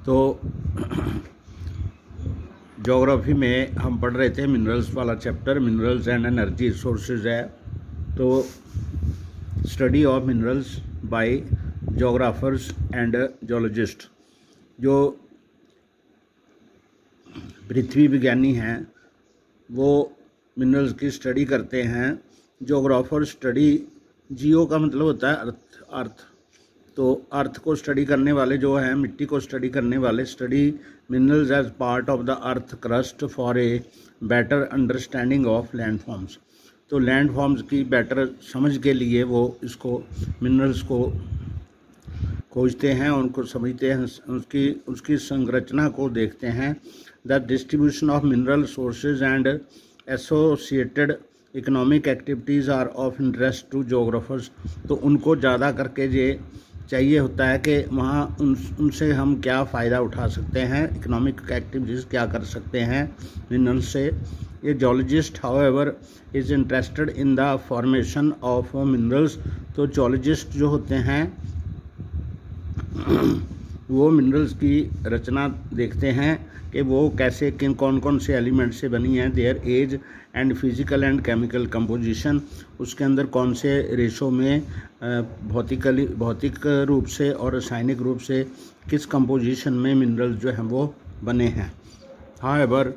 तो ज्योग्राफी में हम पढ़ रहे थे मिनरल्स वाला चैप्टर, मिनरल्स एंड एनर्जी रिसोर्सेज है। तो study of minerals by geographers and geologist, जो पृथ्वी विज्ञानी हैं वो मिनरल्स की स्टडी करते हैं। ज्योग्राफर स्टडी, जियो का मतलब होता है अर्थ, तो अर्थ को स्टडी करने वाले जो हैं, मिट्टी को स्टडी करने वाले, study minerals as part of the earth crust for a better understanding of landforms. तो लैंडफॉर्म्स की बेटर समझ के लिए वो इसको मिनरल्स को खोजते हैं, उनको समझते हैं, उसकी संरचना को देखते हैं। The distribution of mineral sources and associated economic activities are of interest to geographers. तो उनको ज़्यादा करके ये चाहिए होता है कि वहाँ उनसे हम क्या फ़ायदा उठा सकते हैं, इकोनॉमिक एक्टिविटीज़ क्या कर सकते हैं मिनरल से। ये geologist however is interested in the formation of minerals. तो जियोलॉजिस्ट जो होते हैं वो मिनरल्स की रचना देखते हैं कि वो कैसे, किन कौन कौन से एलिमेंट से बनी है, their age and physical and chemical composition, उसके अंदर कौन से रेशो में भौतिक रूप से और रासायनिक रूप से किस कंपोजिशन में मिनरल्स जो हैं वो बने हैं। However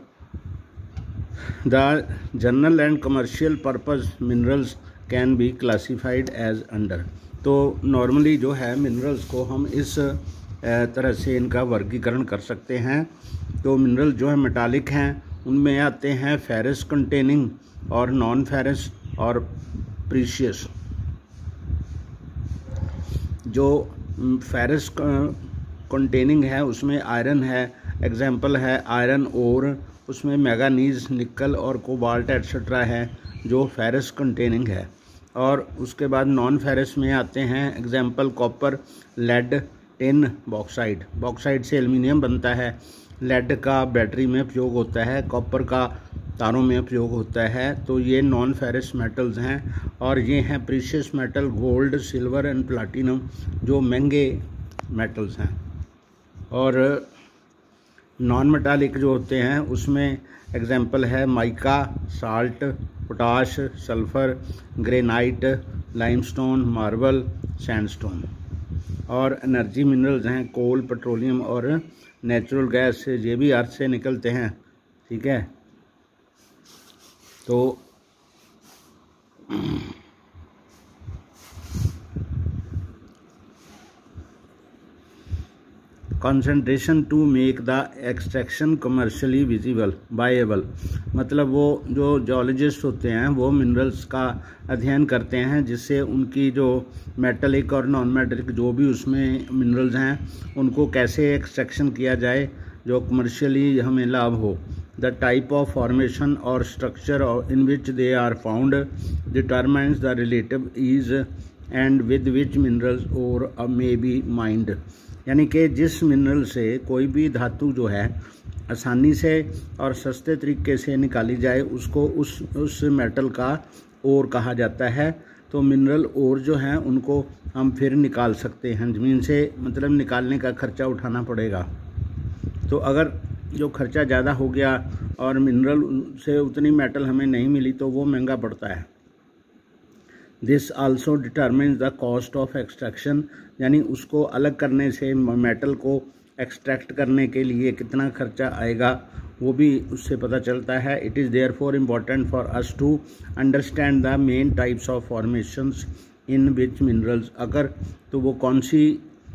the general and commercial purpose minerals can be classified as under. तो नॉर्मली जो है मिनरल्स को हम इस तरह से इनका वर्गीकरण कर सकते हैं। तो मिनरल जो है मेटालिक हैं, उनमें आते हैं फेरस कंटेनिंग और नॉन फेरस और प्रीशियस। जो फेरस कंटेनिंग है उसमें आयरन है, एग्जाम्पल है आयरन ओर, उसमें मैंगनीज, निकल और कोबाल्ट एट्सेट्रा है जो फेरस कंटेनिंग है। और उसके बाद नॉन फेरस में आते हैं example copper, lead, tin, bauxite. Bauxite से एल्युमिनियम बनता है, लेड का बैटरी में उपयोग होता है, कॉपर का तारों में उपयोग होता है। तो ये नॉन फेरस मेटल्स हैं। और ये हैं precious metal, gold, silver and platinum, जो महंगे मेटल्स हैं। और नॉन मेटालिक जो होते हैं उसमें एग्जाम्पल है mica, salt, potash, sulphur, granite, limestone, marble, sandstone. और एनर्जी मिनरल्स हैं कोल, पेट्रोलियम और नेचुरल गैस, ये भी अर्थ से निकलते हैं। ठीक है, तो concentration to make the extraction commercially visible viable, मतलब वो जो जियोलॉजिस्ट होते हैं वो मिनरल्स का अध्ययन करते हैं जिससे उनकी जो मेटलिक और नॉन मेटलिक जो भी उसमें मिनरल्स हैं उनको कैसे एक्सट्रैक्शन किया जाए जो कमर्शियली हमें लाभ हो। The type of formation or structure in which they are found determines the relative ease and with which minerals ore may B mind. यानी कि जिस मिनरल से कोई भी धातु जो है आसानी से और सस्ते तरीके से निकाली जाए उसको उस मेटल का ओर कहा जाता है। तो मिनरल ओर जो हैं उनको हम फिर निकाल सकते हैं ज़मीन से, मतलब निकालने का खर्चा उठाना पड़ेगा। तो अगर जो खर्चा ज़्यादा हो गया और मिनरल से उतनी मेटल हमें नहीं मिली तो वो महंगा पड़ता है। This also determines the cost of extraction, यानी उसको अलग करने से मेटल को एक्सट्रैक्ट करने के लिए कितना खर्चा आएगा वो भी उससे पता चलता है। It is therefore important for us to understand the main types of formations in which minerals, अगर तो वो कौन सी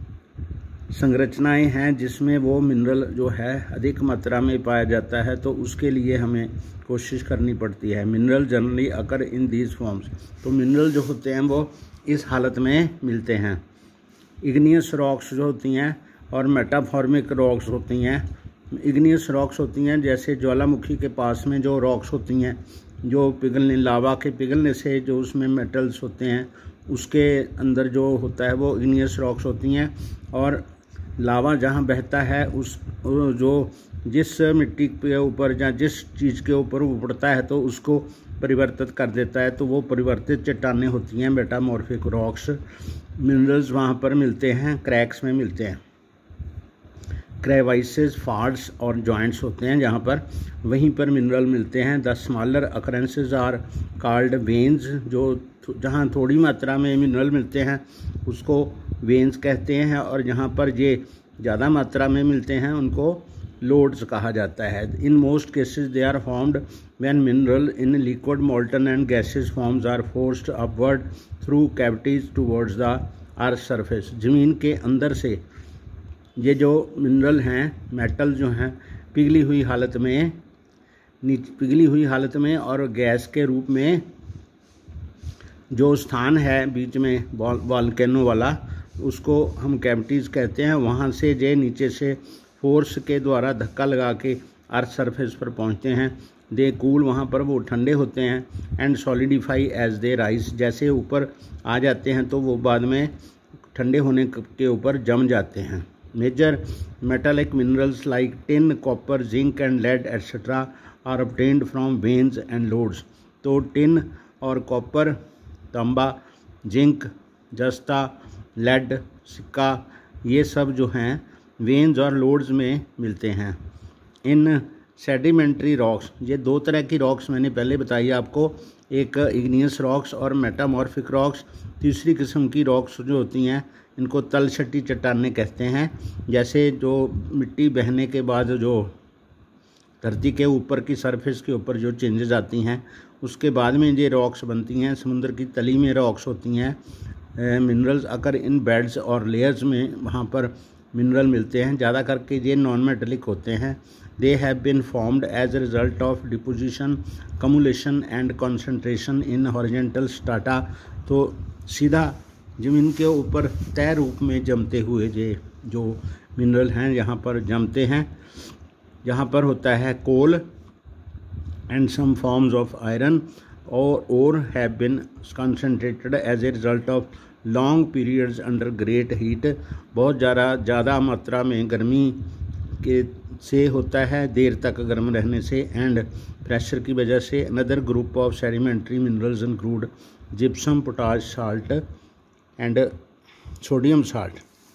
संरचनाएं हैं जिसमें वो मिनरल जो है अधिक मात्रा में पाया जाता है, तो उसके लिए हमें कोशिश करनी पड़ती है। Mineral generally occur in these forms, तो मिनरल जो होते हैं वो इस हालत में मिलते हैं। इग्नियस रॉक्स जो होती हैं और मेटाफॉर्मिक रॉक्स होती हैं। इग्नियस रॉक्स होती हैं जैसे ज्वालामुखी के पास में जो रॉक्स होती हैं जो पिघलने, लावा के पिघलने से जो उसमें मेटल्स होते हैं उसके अंदर जो होता है वो इग्नियस रॉक्स होती हैं। और लावा जहाँ बहता है उस जो जिस मिट्टी के ऊपर या जिस चीज़ के ऊपर वो पड़ता है तो उसको परिवर्तित कर देता है, तो वो परिवर्तित चट्टानें होती हैं, मेटामॉर्फिक रॉक्स। मिनरल्स वहाँ पर मिलते हैं, क्रैक्स में मिलते हैं। क्रेवाइसेस, फाल्ट्स और जॉइंट्स होते हैं जहाँ पर वहीं पर मिनरल मिलते हैं। The smaller occurrences are called veins, जो जहाँ थोड़ी मात्रा में मिनरल मिलते हैं उसको वेन्स कहते हैं, और जहाँ पर ये ज़्यादा मात्रा में मिलते हैं उनको लोड्स कहा जाता है। In most cases they are formed when mineral in liquid, molten and gases forms are forced upward through cavities towards the earth surface. ज़मीन के अंदर से ये जो मिनरल हैं, मेटल जो हैं, पिघली हुई हालत में और गैस के रूप में जो स्थान है बीच में वॉल्केनो वाला, उसको हम कैविटीज़ कहते हैं। वहाँ से जे नीचे से फोर्स के द्वारा धक्का लगा के अर्थ सरफेस पर पहुँचते हैं। दे कूल, वहाँ पर वो ठंडे होते हैं। And solidify as they rise, जैसे ऊपर आ जाते हैं तो वो बाद में ठंडे होने के ऊपर जम जाते हैं। Major metallic minerals like tin, copper, zinc and lead etcetera are obtained from veins and lodes. तो टिन और कॉपर, तांबा, जिंक, जस्ता, लेड, सिक्का, ये सब जो हैं वेन्स और लोड्स में मिलते हैं। इन सेडिमेंट्री रॉक्स, ये दो तरह की रॉक्स मैंने पहले बताई आपको, एक इग्नियस रॉक्स और मेटामॉर्फिक रॉक्स। तीसरी किस्म की रॉक्स जो होती हैं इनको तलछटी चट्टानें कहते हैं। जैसे जो मिट्टी बहने के बाद जो धरती के ऊपर की सरफेस के ऊपर जो चेंजेस आती हैं उसके बाद में ये रॉक्स बनती हैं। समुद्र की तली में रॉक्स होती हैं। मिनरल्स अगर इन बेड्स और लेयर्स में वहाँ पर मिनरल मिलते हैं। ज़्यादा करके ये नॉन मेटेलिक होते हैं। They have been formed as a result of deposition, accumulation and concentration in horizontal strata. तो सीधा ज़मीन के ऊपर तय रूप में जमते हुए ये जो मिनरल हैं यहाँ पर जमते हैं। यहाँ पर होता है coal and some forms of iron और have been concentrated as a result of long periods under great heat. बहुत ज़्यादा मात्रा में गर्मी के से होता है, देर तक गर्म रहने से, एंड प्रेशर की वजह से। Another group of sedimentary minerals include gypsum, potash salt and sodium salt.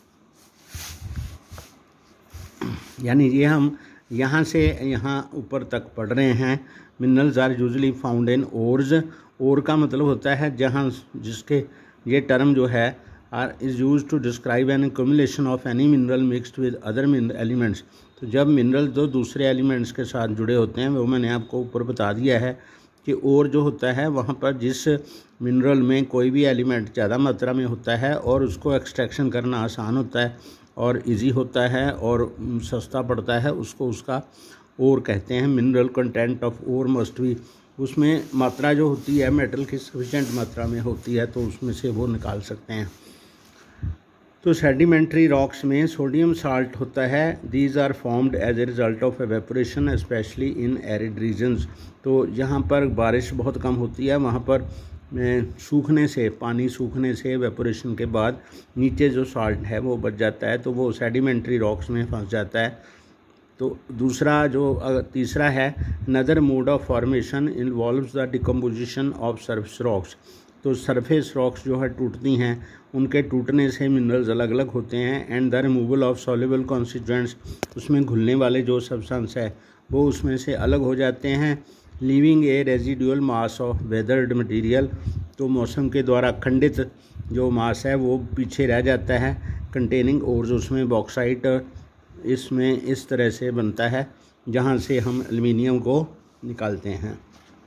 यानी ये हम यहाँ से यहाँ ऊपर तक पढ़ रहे हैं। Minerals are usually found in ores. Ore का मतलब होता है जहाँ, जिसके ये टर्म जो है ore is used to describe an accumulation of any mineral mixed with other elements. तो जब मिनरल दो दूसरे एलिमेंट्स के साथ जुड़े होते हैं, वो मैंने आपको ऊपर बता दिया है कि और जो होता है वहाँ पर जिस मिनरल में कोई भी एलिमेंट ज़्यादा मात्रा में होता है और उसको एक्सट्रैक्शन करना आसान होता है और इजी होता है और सस्ता पड़ता है, उसको उसका ओर कहते हैं। Mineral content of ore must be, उसमें मात्रा जो होती है मेटल की सफिशेंट मात्रा में होती है तो उसमें से वो निकाल सकते हैं। तो सेडिमेंट्री रॉक्स में सोडियम साल्ट होता है। These are formed as a result of evaporation especially in arid regions. तो जहाँ पर बारिश बहुत कम होती है वहाँ पर सूखने से, पानी सूखने से एवेपोरेशन के बाद नीचे जो साल्ट है वो बच जाता है, तो वो सेडिमेंट्री रॉक्स में फंस जाता है। तो दूसरा जो तीसरा है, another mode of formation involves the decomposition of surface rocks. तो सरफेस रॉक्स जो है टूटती हैं, उनके टूटने से मिनरल्स अलग अलग होते हैं। And the removal of soluble constituents, उसमें घुलने वाले जो सब्सटेंस है वो उसमें से अलग हो जाते हैं। Leaving a residual mass of weathered material, तो मौसम के द्वारा खंडित जो मास है वो पीछे रह जाता है। कंटेनिंग ओर्स, उसमें बॉक्साइट इसमें इस तरह से बनता है जहाँ से हम एल्युमिनियम को निकालते हैं।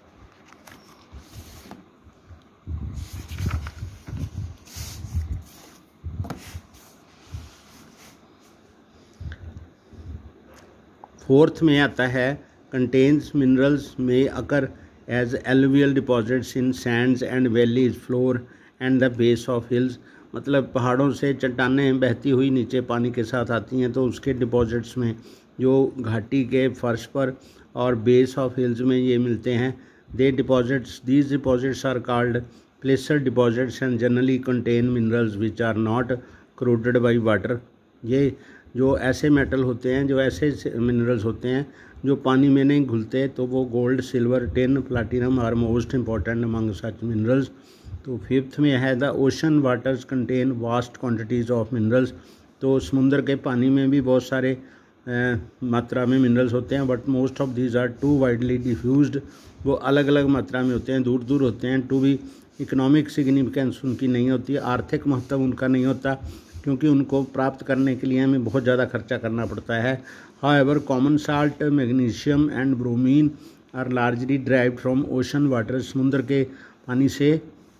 फोर्थ में आता है कंटेन्स मिनरल्स में occur as alluvial deposits in sands and valleys, floor and the base of hills. मतलब पहाड़ों से चट्टानें बहती हुई नीचे पानी के साथ आती हैं तो उसके डिपॉजिट्स में जो घाटी के फर्श पर और बेस ऑफ हिल्स में ये मिलते हैं। These deposits are called placer deposits and generally contain minerals which are not corroded by water. ये जो ऐसे मेटल होते हैं, जो ऐसे मिनरल्स होते हैं जो पानी में नहीं घुलते, तो वो gold, silver, tin, platinum are most important among such minerals. तो फिफ्थ में है the ocean waters contain vast quantities of minerals. तो समुद्र के पानी में भी बहुत सारे मात्रा में मिनरल्स होते हैं, but most of these are too widely diffused. वो अलग अलग मात्रा में होते हैं, दूर दूर होते हैं। टू बी इकोनॉमिक सिग्निफिकेंस उनकी नहीं होती, आर्थिक महत्व उनका नहीं होता, क्योंकि उनको प्राप्त करने के लिए हमें बहुत ज़्यादा खर्चा करना पड़ता है। However common salt, magnesium and bromine are largely derived from ocean water. समुद्र के पानी से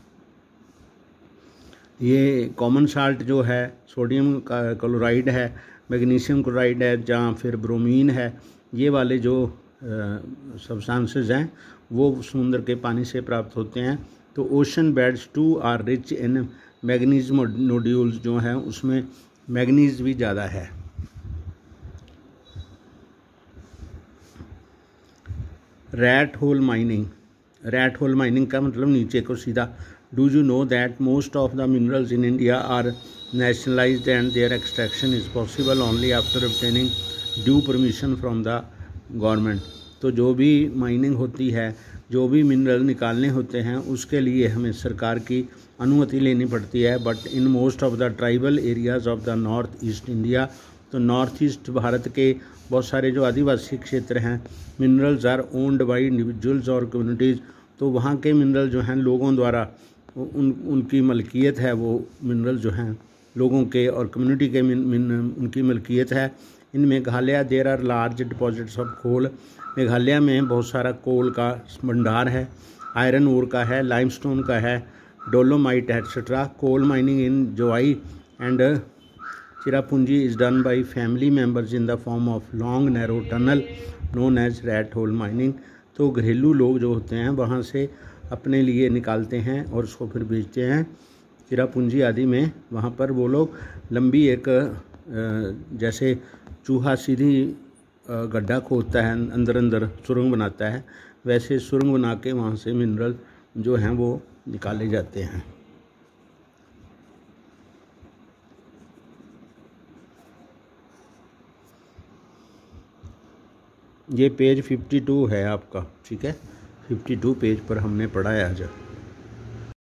ये कॉमन साल्ट जो है, सोडियम क्लोराइड है, मैग्नीशियम क्लोराइड है, या फिर ब्रोमीन है, ये वाले जो सब्सटेंसेस हैं वो समुद्र के पानी से प्राप्त होते हैं। तो ocean beds too are rich in manganese nodules, जो हैं उसमें मैग्नीज भी ज़्यादा है। Rat hole mining. Rat hole mining का मतलब नीचे को सीधा। Do you know that most of the minerals in India are nationalised and their extraction is possible only after obtaining due permission from the government. तो जो भी mining होती है, जो भी मिनरल निकालने होते हैं, उसके लिए हमें सरकार की अनुमति लेनी पड़ती है। But in most of the tribal areas of the north east India, तो नॉर्थ ईस्ट भारत के बहुत सारे जो आदिवासी क्षेत्र हैं, minerals are owned by individuals और कम्युनिटीज़। तो वहाँ के मिनरल जो हैं लोगों द्वारा उनकी मलकियत है, वो मिनरल जो हैं लोगों के और कम्युनिटी के उनकी मलकियत है। In Meghalaya there are large deposits of coal. Meghalaya में बहुत सारा कोल का भंडार है, आयरन ओर का है, लाइमस्टोन का है, dolomite etcetera. Coal mining in Jowai and Cherrapunji is done by family members in the form of long narrow tunnel known as rat hole mining. तो घरेलू लोग जो होते हैं वहाँ से अपने लिए निकालते हैं और उसको फिर बेचते हैं। चिरापुंजी आदि में वहाँ पर वो लोग लंबी एक जैसे चूहा सीधी गड्ढा खोदता है, अंदर अंदर सुरंग बनाता है, वैसे सुरंग बना के वहाँ से मिनरल जो हैं वो निकाले जाते हैं। ये पेज 52 है आपका, ठीक है। 52 पेज पर हमने पढ़ा है आज।